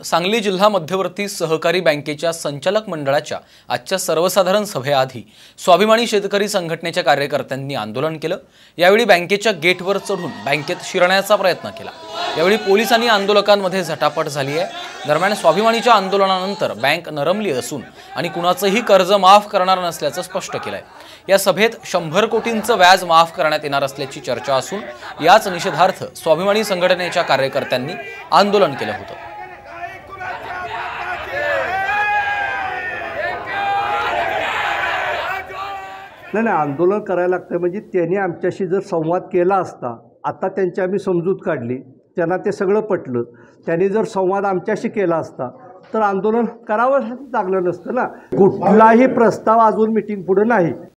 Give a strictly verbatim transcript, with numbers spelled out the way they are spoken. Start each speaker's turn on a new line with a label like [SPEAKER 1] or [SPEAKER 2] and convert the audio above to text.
[SPEAKER 1] सांगली जिल्हा मध्यवर्ती सहकारी बँकेच्या संचालक मंडळाच्या आजच्या सर्वसाधारण सभेआधी स्वाभिमानी शेतकरी संघटनेच्या कार्यकर्त्यांनी आंदोलन केलं। यावेळी बँकेच्या गेटवर चढून बँकेत शिरण्याचा प्रयत्न केला। यावेळी पोलिसांनी आंदोलकांमध्ये झटापट झाली आहे। दरम्यान स्वाभिमानीच्या आंदोलनानंतर बँक नरमली असून आणि कुणाचंही कर्ज माफ करणार नसल्याचं स्पष्ट केलंय। या सभेत शंभर कोटींचं व्याज माफ करण्यात येणार असल्याची चर्चा असून याच निषेधार्थ स्वाभिमानी संघटनेच्या कार्यकर्त्यांनी आंदोलन केलं होतं।
[SPEAKER 2] नाही नाही आंदोलन करायला लागतं म्हणजे त्यांनी आमच्याशी जर संवाद केला असता, आता त्यांची आम्ही समजूत काढली, त्यांना ते सगळं पटलं, त्यांनी जर संवाद आमच्याशी केला असता तर आंदोलन करावं लागलं नसतं ना। कुठलाही प्रस्ताव अजून मीटिंग पुढे नाही।